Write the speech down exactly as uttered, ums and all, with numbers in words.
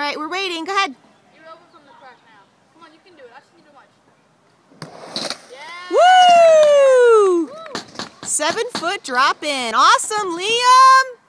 right, we're waiting. Go ahead. You're over from the crack now. Come on, you can do it. I just need to watch. Yeah! Woo! Woo! Seven foot drop in. Awesome, Liam!